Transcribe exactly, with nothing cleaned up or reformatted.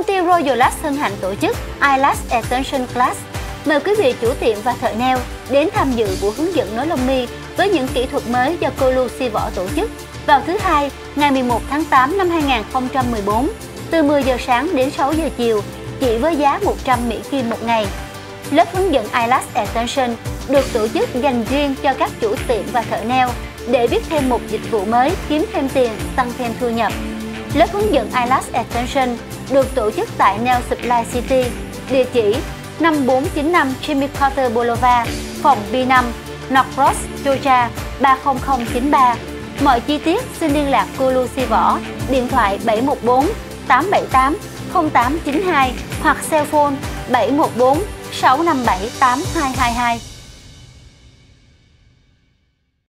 Công ty Royal Lash hân hạnh tổ chức Eyelash Extension Class. Mời quý vị chủ tiệm và thợ nail đến tham dự buổi hướng dẫn nối lông mi với những kỹ thuật mới do cô Lu Si Võ tổ chức vào thứ Hai, ngày mười một tháng tám năm hai nghìn không trăm mười bốn, từ mười giờ sáng đến sáu giờ chiều, chỉ với giá một trăm Mỹ Kim một ngày. Lớp hướng dẫn Eyelash Extension được tổ chức dành riêng cho các chủ tiệm và thợ nail để biết thêm một dịch vụ mới, kiếm thêm tiền, tăng thêm thu nhập. Lớp hướng dẫn Eyelash Extension được tổ chức tại Nail Supply City, địa chỉ năm bốn chín năm Jimmy Carter Boulevard, phòng B năm, Norcross, Georgia ba không không chín ba. Mọi chi tiết xin liên lạc cô Lu Si Võ, điện thoại bảy một bốn tám bảy tám không tám chín hai hoặc cell phone bảy một bốn sáu năm bảy tám hai hai hai.